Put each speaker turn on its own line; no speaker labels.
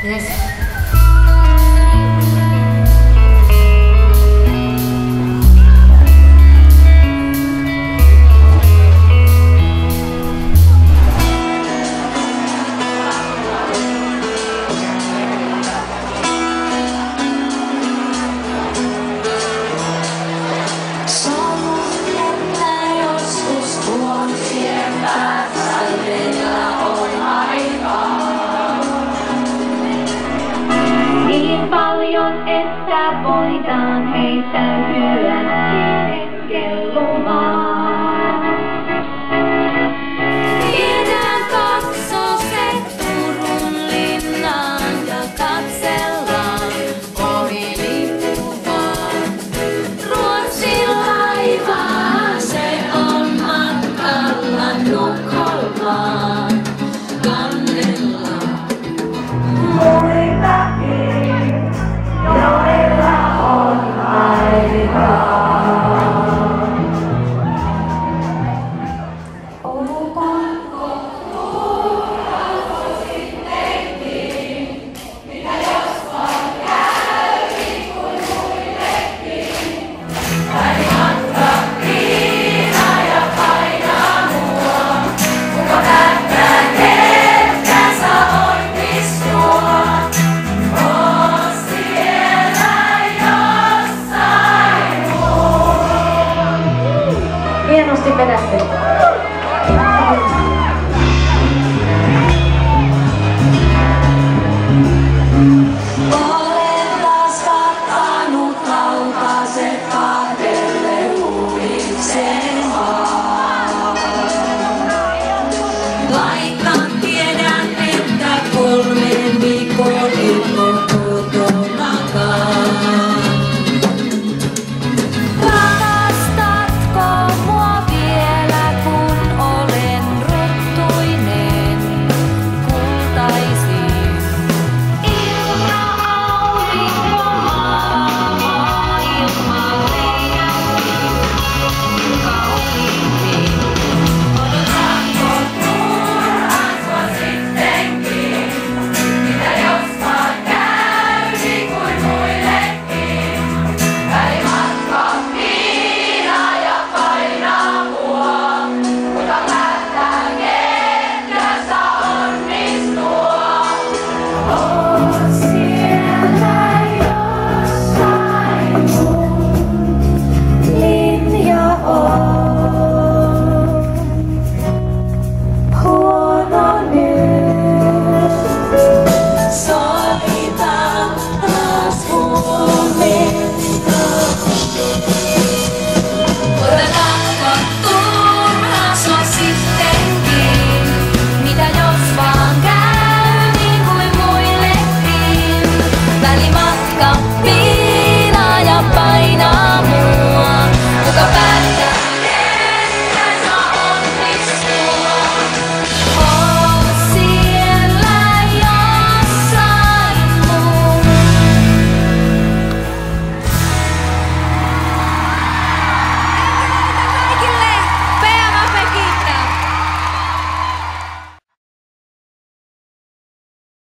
Yes.
Niin paljon, että voidaan heittäytyä kellumaan. Viedään kaksoset Turun linnaan ja katsellaan ohi lippuvaan. Ruotsin laivaa, se on matkalla Tukholmaan. Kannellaan muitakin, joilla on aikaa. Otanko kuulasi tehtiin, mitä jos vaan käy kuin muillekin. Tai matka viina ja painaa mua, kuka päättää ketkä on istua. Oon siellä jossain. Hienosti vedätte.